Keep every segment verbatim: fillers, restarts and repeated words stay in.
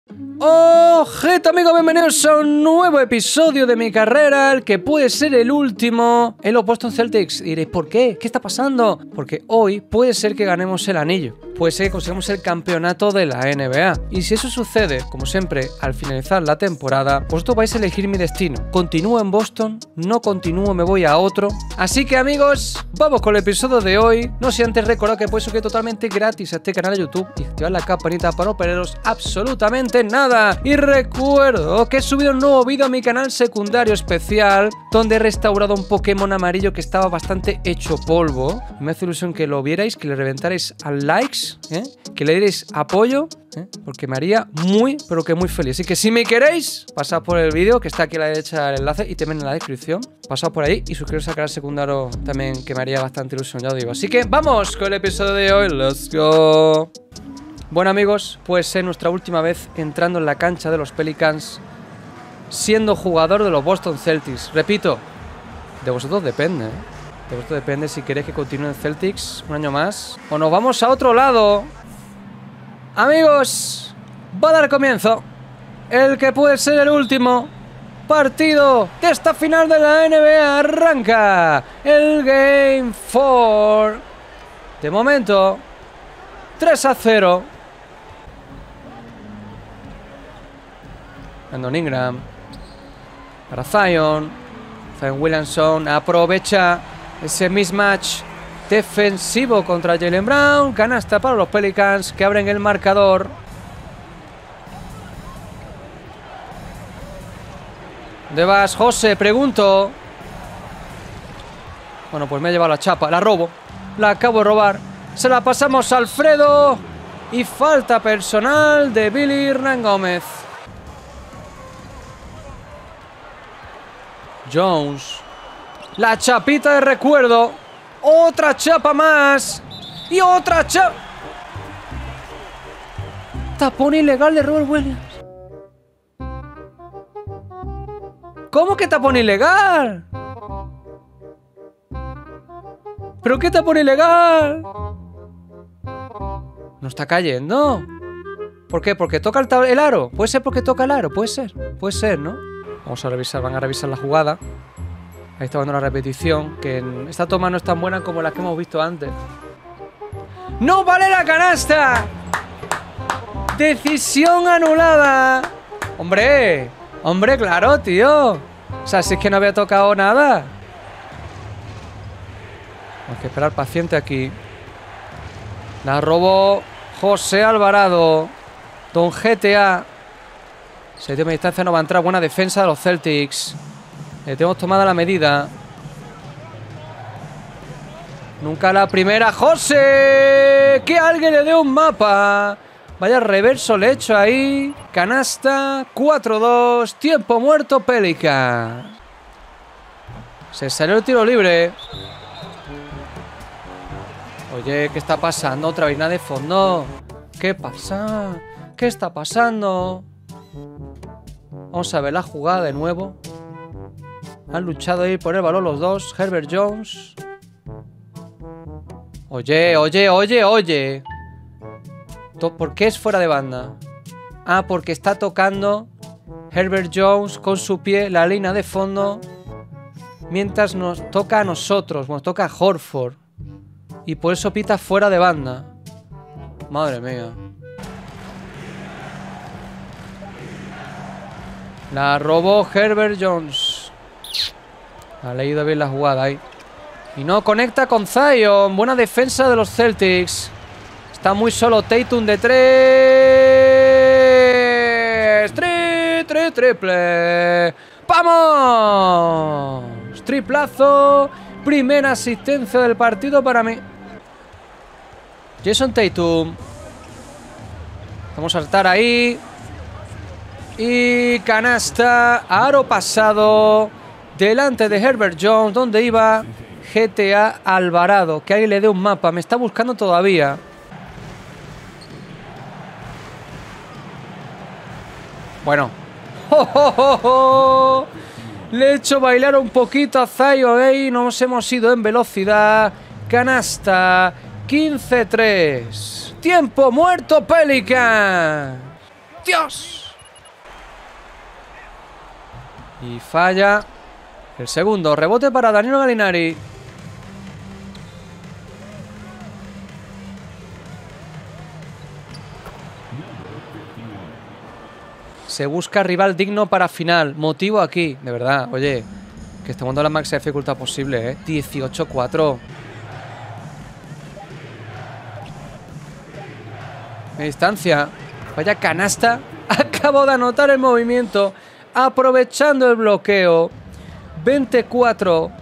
Oh, gente, amigos, bienvenidos a un nuevo episodio de mi carrera, el que puede ser el último en los Boston Celtics. Y diréis, ¿por qué? ¿Qué está pasando? Porque hoy puede ser que ganemos el anillo, puede ser que consigamos el campeonato de la N B A. Y si eso sucede, como siempre, al finalizar la temporada, vosotros vais a elegir mi destino. ¿Continúo en Boston? ¿No continúo? ¿Me voy a otro? Así que, amigos, vamos con el episodio de hoy. No sé antes recordar que puedes suscribir totalmente gratis a este canal de YouTube y activar la campanita para no perderos absolutamente nada. Y recuerdo que he subido un nuevo vídeo a mi canal secundario especial donde he restaurado un Pokémon amarillo que estaba bastante hecho polvo. Me hace ilusión que lo vierais, que le reventarais a likes, ¿eh? Que le dierais apoyo, ¿eh? Porque me haría muy, pero que muy feliz. Así que si me queréis, pasad por el vídeo que está aquí a la derecha el enlace y también en la descripción. Pasad por ahí y suscribiros al canal secundario también, que me haría bastante ilusión, ya os digo. Así que vamos con el episodio de hoy. Let's go. Bueno, amigos, puede ser nuestra última vez entrando en la cancha de los Pelicans siendo jugador de los Boston Celtics. Repito, de vosotros depende, ¿eh? De vosotros depende si queréis que continúe en Celtics un año más o nos vamos a otro lado. Amigos, va a dar comienzo el que puede ser el último partido de esta final de la N B A. Arranca el Game cuatro. De momento, tres a cero. Brandon Ingram para Zion. Zion Williamson aprovecha ese mismatch defensivo contra Jaylen Brown. Canasta para los Pelicans que abren el marcador. ¿Dónde vas, José? Pregunto. Bueno, pues me he llevado la chapa. La robo. La acabo de robar. Se la pasamos a Alfredo. Y falta personal de Billy Hernán Gómez. Jones. La chapita de recuerdo. Otra chapa más. Y otra chapa. Tapón ilegal de Robert Williams. ¿Cómo que tapón ilegal? ¿Pero qué tapón ilegal? No está cayendo. ¿Por qué? ¿Porque toca el, el aro? Puede ser porque toca el aro, puede ser. Puede ser, ¿no? Vamos a revisar, van a revisar la jugada. Ahí está dando la repetición. Que en esta toma no es tan buena como las que hemos visto antes. ¡No vale la canasta! Decisión anulada. Hombre, hombre, claro, tío. O sea, si es que no había tocado nada. Hay que esperar paciente aquí. La robó José Alvarado. Don G T A. Séptima distancia, no va a entrar. Buena defensa de los Celtics. Le tenemos tomada la medida. Nunca la primera. ¡José! ¡Que alguien le dé un mapa! Vaya reverso le he hecho ahí. Canasta. cuatro dos. Tiempo muerto, Pelican. Se salió el tiro libre. Oye, ¿qué está pasando? Otra vez nada de fondo. ¿Qué pasa? ¿Qué está pasando? Vamos a ver la jugada de nuevo. Han luchado ahí por el balón los dos. Herbert Jones. Oye, oye, oye, oye. ¿Por qué es fuera de banda? Ah, porque está tocando Herbert Jones con su pie la línea de fondo. Mientras nos toca a nosotros. Nos toca a Horford. Y por eso pita fuera de banda. Madre mía. La robó Herbert Jones. Ha leído bien la jugada ahí. Y no conecta con Zion. Buena defensa de los Celtics. Está muy solo Tatum de tres. Tri, tri, triple. ¡Vamos! Triplazo. Primera asistencia del partido para mí. Jason Tatum. Vamos a saltar ahí. Y canasta. Aro pasado. Delante de Herbert Jones. Donde iba G T A Alvarado. Que alguien le dé un mapa. Me está buscando todavía. Bueno. ¡Oh, oh, oh, oh! Le he hecho bailar un poquito a Zion ahí. Nos hemos ido en velocidad. Canasta. quince tres. Tiempo muerto, Pelican. ¡Dios! Y falla el segundo. Rebote para Danilo Gallinari. Se busca rival digno para final. Motivo aquí, de verdad. Oye, que estamos dando la máxima dificultad posible, ¿eh? dieciocho cuatro. A distancia. Vaya canasta. Acabo de anotar el movimiento. Aprovechando el bloqueo. veinticuatro.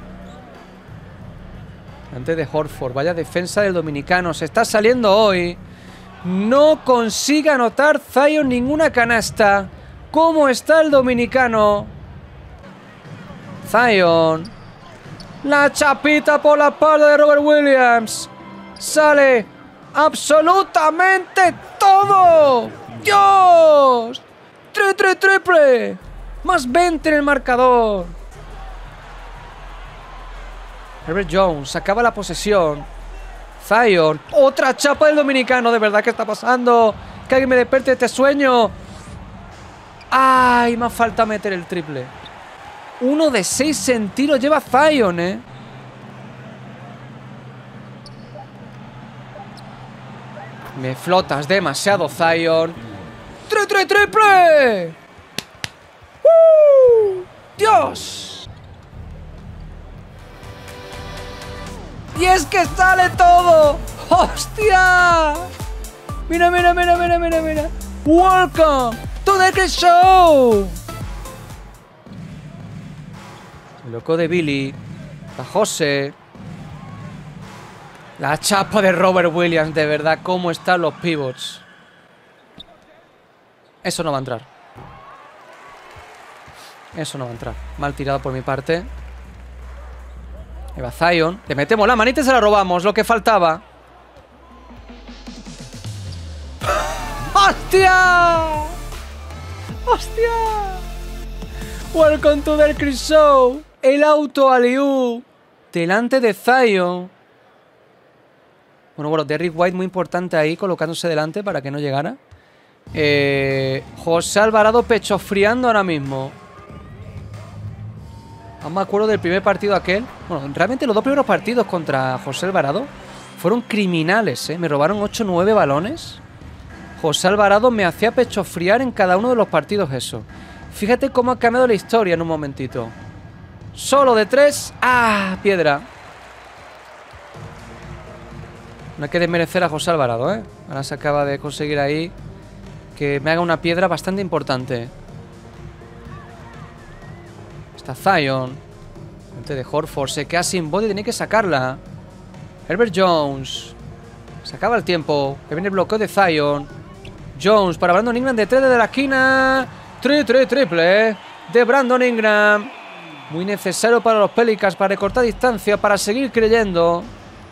Antes de Horford. Vaya defensa del dominicano. Se está saliendo hoy. No consigue anotar Zion ninguna canasta. ¿Cómo está el dominicano? Zion. La chapita por la espalda de Robert Williams. Sale absolutamente todo. ¡Dios! ¡Tri, tri, triple! Más veinte en el marcador. Herbert Jones acaba la posesión. Zion. Otra chapa del dominicano. De verdad, ¿qué está pasando? Que alguien me despierte de este sueño. ¡Ay! Más falta meter el triple. Uno de seis en tiro lleva Zion, ¿eh? Me flotas demasiado, Zion. ¡Tri, tri, triple! ¡Uh! ¡Dios! ¡Y es que sale todo! ¡Hostia! Mira, mira, mira, mira, mira, mira. Welcome to the Chris Show. El loco de Billy. La José. La chapa de Robert Williams. De verdad, cómo están los pivots. Eso no va a entrar. Eso no va a entrar. Mal tirado por mi parte. Ahí va Zion. Le metemos la manita y se la robamos. Lo que faltaba. ¡Hostia! ¡Hostia! Welcome to the Chris Show. El auto alley-oop delante de Zion. Bueno, bueno, Derrick White muy importante ahí, colocándose delante para que no llegara. Eh, José Alvarado pechofriando ahora mismo. No me acuerdo del primer partido aquel. Bueno, realmente los dos primeros partidos contra José Alvarado fueron criminales, ¿eh? Me robaron ocho o nueve balones. José Alvarado me hacía pechofriar en cada uno de los partidos eso. Fíjate cómo ha cambiado la historia en un momentito. Solo de tres. ¡Ah! Piedra. No hay que desmerecer a José Alvarado, ¿eh? Ahora se acaba de conseguir ahí que me haga una piedra bastante importante. Está Zion. Antes de Horford. Se queda sin body. Tiene que sacarla. Herbert Jones. Se acaba el tiempo. Que viene el bloqueo de Zion. Jones para Brandon Ingram de tres desde la esquina. Tri, tri, triple de Brandon Ingram. Muy necesario para los Pelicans para recortar distancia, para seguir creyendo.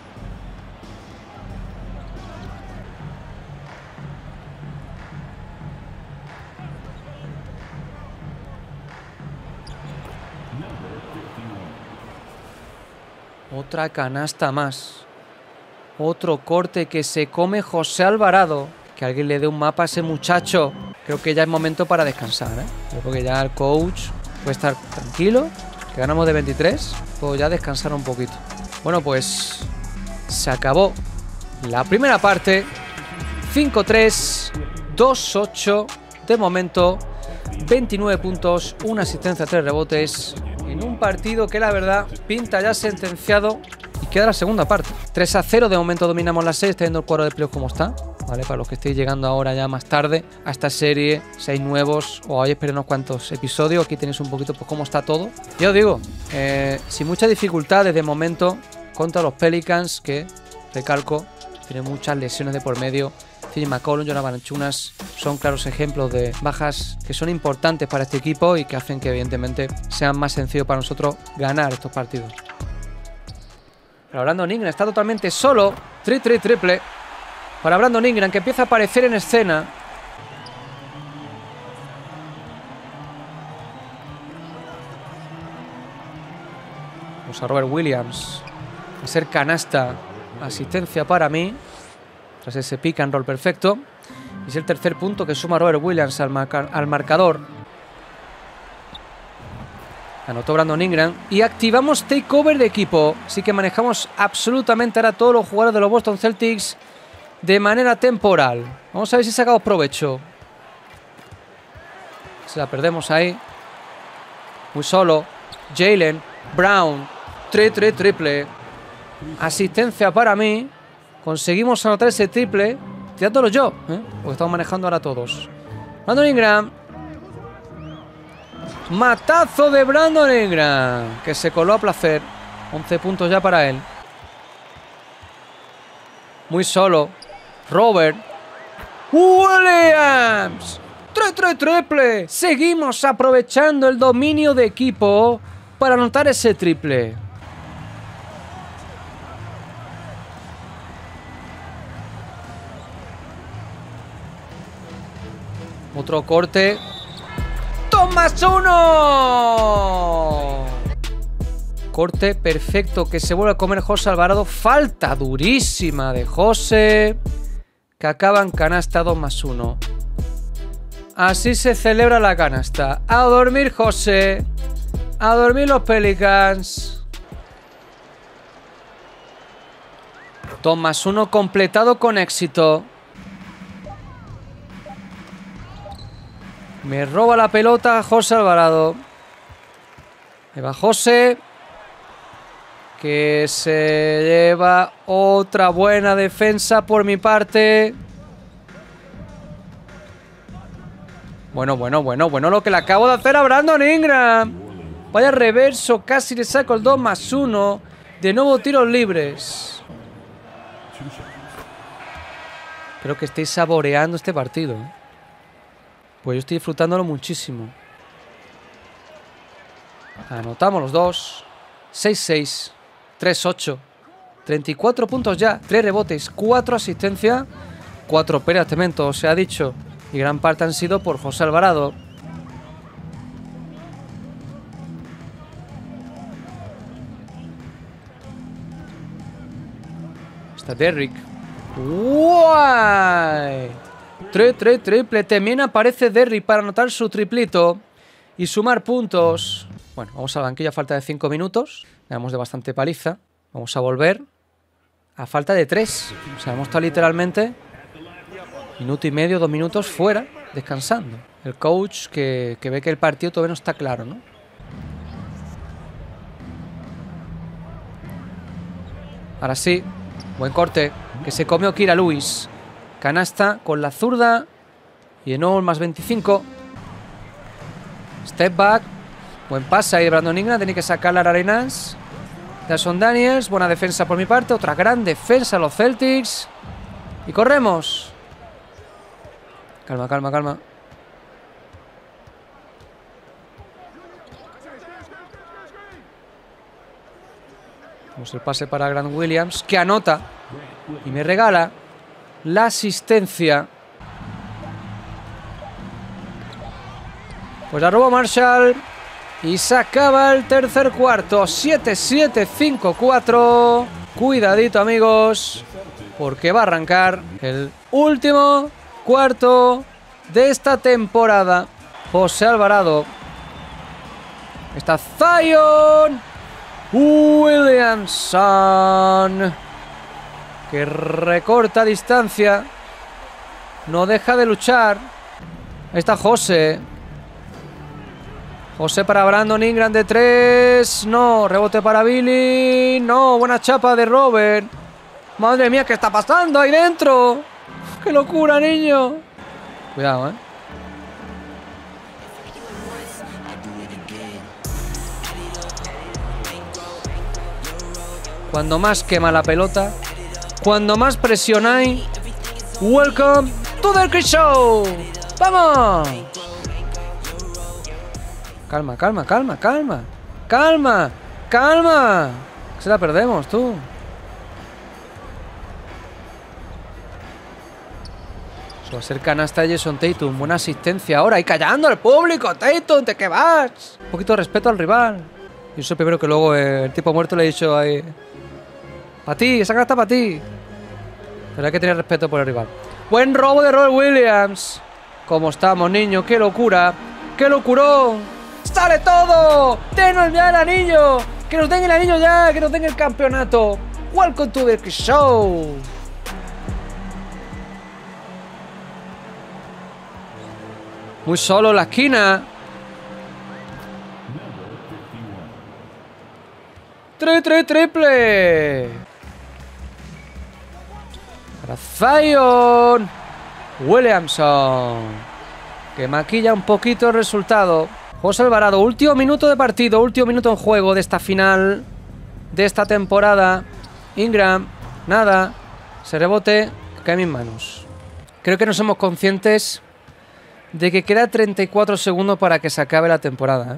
Otra canasta más. Otro corte que se come José Alvarado. Que alguien le dé un mapa a ese muchacho. Creo que ya es momento para descansar, ¿eh? Creo que ya el coach puede estar tranquilo. Que ganamos de veintitrés. Puedo ya descansar un poquito. Bueno, pues se acabó la primera parte. cinco tres, dos ocho. De momento, veintinueve puntos, una asistencia, tres rebotes. En un partido que la verdad pinta ya sentenciado. Y queda la segunda parte. tres a cero, de momento dominamos la serie. Está viendo el cuadro de playoff como está, ¿vale? Para los que estéis llegando ahora ya más tarde a esta serie, seis nuevos o hay esperar unos cuantos episodios. Aquí tenéis un poquito pues cómo está todo. Yo os digo, eh, sin muchas dificultades de momento contra los Pelicans, que, recalco, tienen muchas lesiones de por medio. C J McCollum, Jonas Valanciunas son claros ejemplos de bajas que son importantes para este equipo y que hacen que evidentemente sea más sencillo para nosotros ganar estos partidos. Pero Brandon Ingram está totalmente solo. Tri, tri, triple para Brandon Ingram, que empieza a aparecer en escena. Vamos a Robert Williams. A ser canasta. Asistencia para mí. Tras ese pick and roll perfecto. Es el tercer punto que suma Robert Williams al, marca al marcador. Anotó Brandon Ingram. Y activamos takeover de equipo. Así que manejamos absolutamente ahora todos los jugadores de los Boston Celtics de manera temporal. Vamos a ver si sacamos provecho. Se la perdemos ahí. Muy solo. Jaylen Brown. Tri, tri, triple. Asistencia para mí. Conseguimos anotar ese triple. Tirándolo yo, ¿eh? Porque estamos manejando ahora todos. Brandon Ingram. Matazo de Brandon Ingram, que se coló a placer. once puntos ya para él. Muy solo. Robert Williams. Tri, tri, triple. Seguimos aprovechando el dominio de equipo para anotar ese triple. Otro corte. ¡dos más uno! Corte perfecto que se vuelve a comer José Alvarado. Falta durísima de José, que acaba en canasta. Dos más uno. Así se celebra la canasta. A dormir José. A dormir los Pelicans. Dos más uno completado con éxito. Me roba la pelota José Alvarado. Ahí va José, que se lleva otra buena defensa por mi parte. Bueno, bueno, bueno, bueno lo que le acabo de hacer a Brandon Ingram. Vaya reverso, casi le saco el dos más uno. De nuevo tiros libres. Espero que estéis saboreando este partido. Pues yo estoy disfrutándolo muchísimo. Anotamos los dos. seis seis. tres ocho. treinta y cuatro puntos ya. tres rebotes. cuatro asistencias. cuatro pérdidas, Temento, se ha dicho. Y gran parte han sido por José Alvarado. Está Derrick. ¡Guay! Tri, tri, triple. También aparece Derrick para anotar su triplito y sumar puntos. Bueno, vamos a la banquilla a falta de cinco minutos. Ganamos de bastante paliza. Vamos a volver a falta de tres. O sea, hemos estado literalmente minuto y medio, dos minutos fuera, descansando. El coach que, que ve que el partido todavía no está claro, ¿no? Ahora sí, buen corte que se comió Kira Lewis. Canasta con la zurda. Y de nuevo el más veinticinco. Step back. Buen pase ahí de Brandon Ingram. Tiene que sacar las arenas. Jason Daniels. Buena defensa por mi parte. Otra gran defensa los Celtics. Y corremos. Calma, calma, calma. Vamos el pase para Grant Williams, que anota. Y me regala la asistencia. Pues la roba Marshall. Y se acaba el tercer cuarto. siete siete cinco cuatro. Cuidadito, amigos, porque va a arrancar el último cuarto de esta temporada. José Alvarado. Está Zion Williamson, que recorta distancia. No deja de luchar. Ahí está José. José para Brandon Ingram de tres. No, rebote para Billy. No, buena chapa de Robert. Madre mía, ¿qué está pasando ahí dentro? ¡Qué locura, niño! Cuidado, ¿eh? Cuando más quema la pelota, cuando más presión hay. Welcome to the Chris Show. ¡Vamos! Calma, calma, calma, calma. Calma, calma. Se la perdemos, tú. Eso va a ser canasta de Jason Tatum. Buena asistencia ahora. Y callando al público. Tatum, ¿de qué vas? Un poquito de respeto al rival. Y eso primero que luego eh, el tipo muerto le he dicho ahí. Para ti, esa canasta para ti. Pero hay que tener respeto por el rival. Buen robo de Robert Williams. ¿Cómo estamos, niño? ¡Qué locura! ¡Qué locurón! ¡Sale todo! ¡Denos ya el anillo! ¡Que nos den el anillo ya! ¡Que nos den el campeonato! ¡Welcome to the show! Muy solo en la esquina. ¡Tri, tri, triple! Para Zion Williamson, que maquilla un poquito el resultado. José Alvarado, último minuto de partido, último minuto en juego de esta final, de esta temporada. Ingram, nada, se rebote, cae en mis manos. Creo que no somos conscientes de que queda treinta y cuatro segundos para que se acabe la temporada, ¿eh?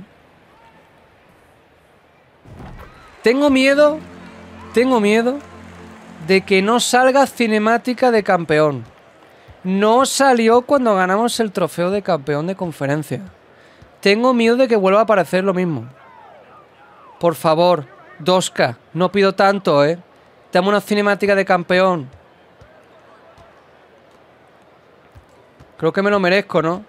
Tengo miedo, tengo miedo de que no salga cinemática de campeón. No salió cuando ganamos el trofeo de campeón de conferencia. Tengo miedo de que vuelva a aparecer lo mismo. Por favor, dos K, no pido tanto, ¿eh? Dame una cinemática de campeón. Creo que me lo merezco, ¿no?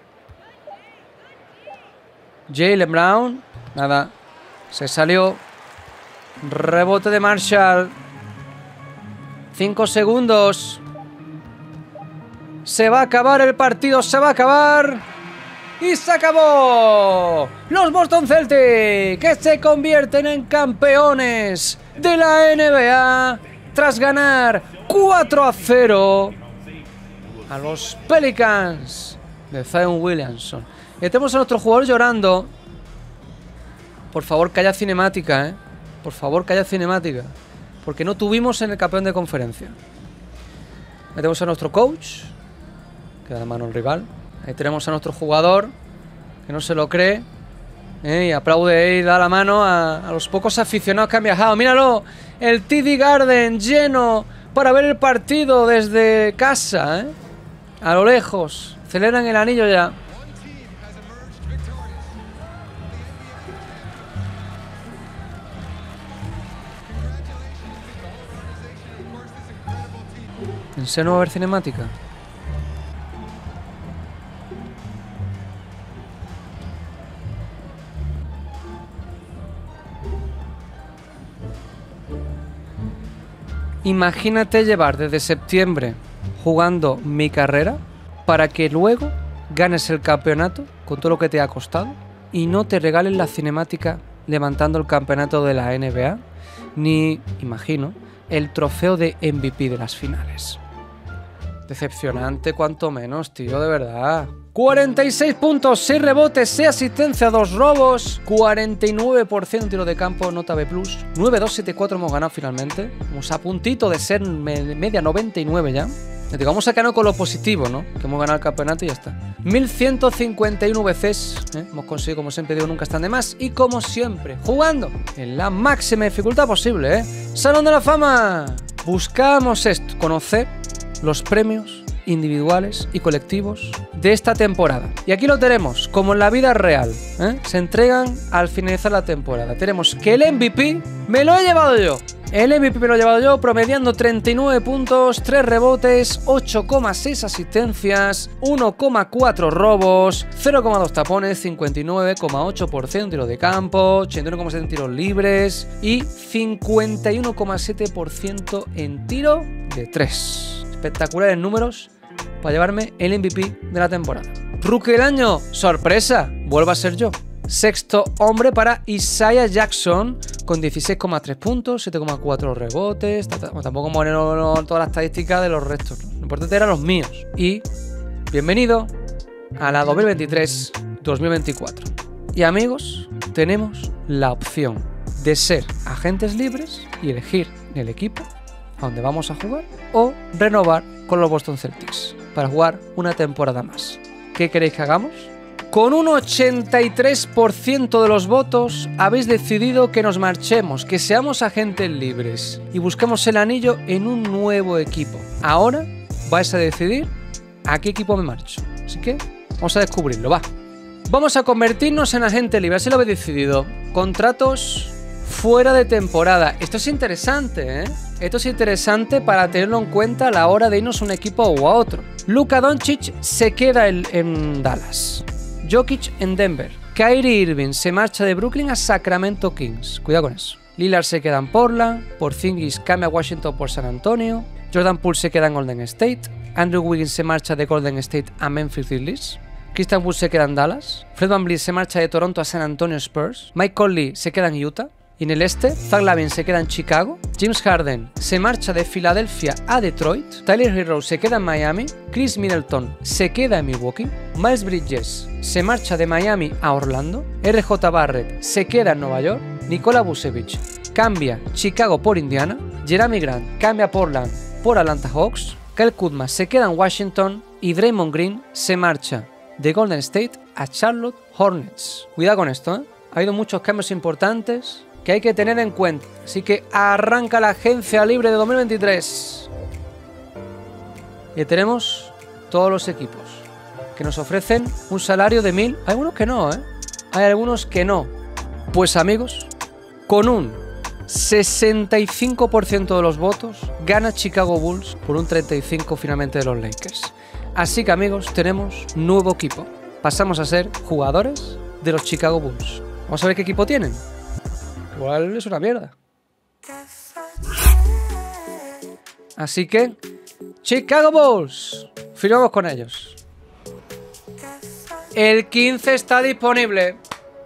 Jaylen Brown, nada, se salió. Rebote de Marshall. Cinco segundos. Se va a acabar el partido, se va a acabar. Y se acabó. Los Boston Celtics, que se convierten en campeones de la N B A tras ganar cuatro a cero a los Pelicans de Zion Williamson. Y tenemos a nuestro jugador llorando. Por favor, que haya cinemática, ¿eh? Por favor, que haya cinemática. Porque no tuvimos en el campeón de conferencia. Metemos a nuestro coach, que da la mano al rival. Ahí tenemos a nuestro jugador, que no se lo cree, ¿eh? Y aplaude y da la mano a, a los pocos aficionados que han viajado. Míralo, el T D Garden lleno para ver el partido desde casa, ¿eh? A lo lejos. Celebran el anillo ya. ¿En serio no va a haber cinemática? Imagínate llevar desde septiembre jugando mi carrera para que luego ganes el campeonato con todo lo que te ha costado y no te regalen la cinemática levantando el campeonato de la N B A, ni, imagino, el trofeo de M V P de las finales. Decepcionante cuanto menos, tío, de verdad. cuarenta y seis puntos, seis rebotes, seis asistencias, dos robos, cuarenta y nueve por ciento tiro de campo, nota B plus. nueve dos siete cuatro hemos ganado finalmente. Estamos a puntito de ser media noventa y nueve ya. Vamos a quedarnos con lo positivo, ¿no? Que hemos ganado el campeonato y ya está. mil ciento cincuenta y uno V Cs, ¿eh? Hemos conseguido, como siempre digo, nunca están de más. Y como siempre, jugando en la máxima dificultad posible, ¿eh? Salón de la Fama. Buscamos esto, conocer los premios individuales y colectivos de esta temporada. Y aquí lo tenemos, como en la vida real, ¿eh? Se entregan al finalizar la temporada. Tenemos que el M V P me lo he llevado yo. El M V P me lo he llevado yo, promediando treinta y nueve puntos, tres rebotes, ocho coma seis asistencias, uno coma cuatro robos, cero coma dos tapones, cincuenta y nueve coma ocho por ciento tiro de campo, ochenta y uno coma siete en tiros libres y cincuenta y uno coma siete por ciento en tiro de tres. Espectaculares números para llevarme el M V P de la temporada. Rookie del año, sorpresa, vuelvo a ser yo. Sexto hombre para Isaiah Jackson con dieciséis coma tres puntos, siete coma cuatro rebotes. Tampoco poner todas las estadísticas de los restos, ¿no? Lo importante eran los míos. Y bienvenido a la dos mil veintitrés dos mil veinticuatro. Y amigos, tenemos la opción de ser agentes libres y elegir el equipo a donde vamos a jugar o renovar con los Boston Celtics para jugar una temporada más. ¿Qué queréis que hagamos? Con un ochenta y tres por ciento de los votos habéis decidido que nos marchemos, que seamos agentes libres y busquemos el anillo en un nuevo equipo. Ahora vais a decidir a qué equipo me marcho. Así que vamos a descubrirlo, va. Vamos a convertirnos en agentes libres, así lo habéis decidido. Contratos fuera de temporada. Esto es interesante, ¿eh? Esto es interesante para tenerlo en cuenta a la hora de irnos a un equipo u a otro. Luka Doncic se queda en, en Dallas. Jokic en Denver. Kyrie Irving se marcha de Brooklyn a Sacramento Kings. Cuidado con eso. Lillard se queda en Portland. Porzingis cambia a Washington por San Antonio. Jordan Poole se queda en Golden State. Andrew Wiggins se marcha de Golden State a Memphis Grizzlies. Christian Wood se queda en Dallas. Fred VanVleet se marcha de Toronto a San Antonio Spurs. Mike Conley se queda en Utah. Y en el este, Zach LaVine se queda en Chicago. James Harden se marcha de Filadelfia a Detroit. Tyler Herro se queda en Miami. Chris Middleton se queda en Milwaukee. Miles Bridges se marcha de Miami a Orlando. R J Barrett se queda en Nueva York. Nikola Vucevic cambia Chicago por Indiana. Jeremy Grant cambia Portland por Atlanta Hawks. Kyle Kuzma se queda en Washington. Y Draymond Green se marcha de Golden State a Charlotte Hornets. Cuidado con esto, ¿eh? Ha habido muchos cambios importantes que hay que tener en cuenta. Así que arranca la agencia libre de dos mil veintitrés. Y tenemos todos los equipos que nos ofrecen un salario de mil. Hay algunos que no, ¿eh? Hay algunos que no. Pues amigos, con un sesenta y cinco por ciento de los votos gana Chicago Bulls por un treinta y cinco por ciento finalmente de los Lakers. Así que amigos, tenemos nuevo equipo. Pasamos a ser jugadores de los Chicago Bulls. Vamos a ver qué equipo tienen. Igual es una mierda. Así que Chicago Bulls, firmamos con ellos. El quince está disponible.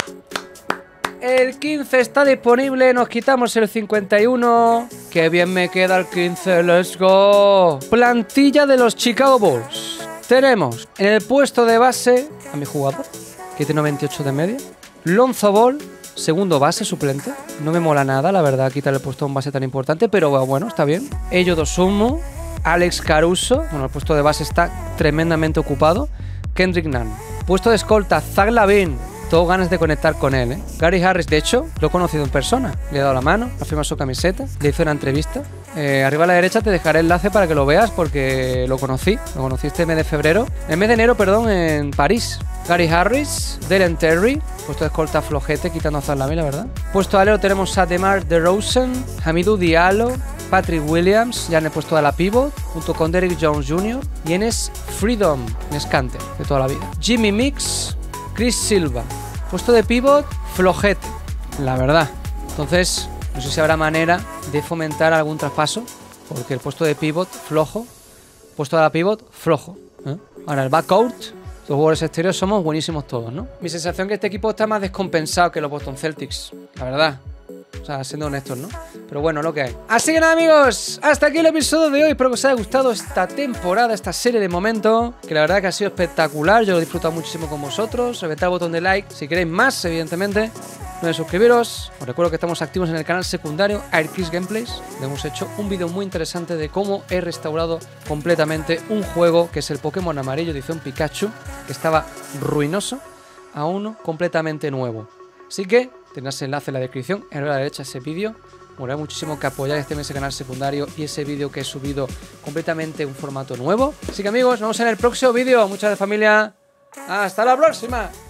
El quince está disponible. Nos quitamos el cincuenta y uno. Qué bien me queda el quince. Let's go. Plantilla de los Chicago Bulls. Tenemos en el puesto de base a mi jugador, que tiene noventa y ocho de media. Lonzo Ball, segundo base suplente. No me mola nada, la verdad, quitar el puesto a un base tan importante, pero bueno, está bien. Ello Dosunmu, Alex Caruso. Bueno, el puesto de base está tremendamente ocupado. Kendrick Nunn. Puesto de escolta, Zach LaVine. Tengo ganas de conectar con él, ¿eh? Gary Harris, de hecho, lo he conocido en persona. Le he dado la mano, ha firmado su camiseta, le hice una entrevista. Eh, arriba a la derecha te dejaré el enlace para que lo veas porque lo conocí. Lo conocí este mes de febrero. El mes de enero, perdón, en París. Gary Harris, Dalen Terry. Puesto de escolta flojete, quitando a Zach LaVine, la verdad. Puesto de alero tenemos a DeMar DeRozan, Hamidou Diallo, Patrick Williams, ya en el puesto de la pivot, junto con Derrick Jones junior Y en es Freedom, en Scante, de toda la vida. Jimmy Mix, Chris Silva. Puesto de pivot, flojete, la verdad. Entonces, no sé si habrá manera de fomentar algún traspaso, porque el puesto de pivot, flojo. Puesto de la pivot, flojo, ¿eh? Ahora el backcourt, los jugadores exteriores somos buenísimos todos, ¿no? Mi sensación es que este equipo está más descompensado que los Boston Celtics, la verdad. O sea, siendo honestos, ¿no? Pero bueno, lo que hay. Así que nada, amigos, hasta aquí el episodio de hoy. Espero que os haya gustado esta temporada, esta serie de momento, que la verdad que ha sido espectacular. Yo lo he disfrutado muchísimo con vosotros. Reventad el botón de like si queréis más, evidentemente. No de suscribiros. Os recuerdo que estamos activos en el canal secundario AirKiss Gameplays, donde hemos hecho un vídeo muy interesante de cómo he restaurado completamente un juego que es el Pokémon Amarillo edición Pikachu, que estaba ruinoso, a uno completamente nuevo. Así que tendrás el enlace en la descripción, en la derecha ese vídeo. Me gustaría muchísimo que apoyáis este mes el canal secundario y ese vídeo que he subido completamente en un formato nuevo. Así que amigos, nos vemos en el próximo vídeo. Muchas gracias, familia. Hasta la próxima.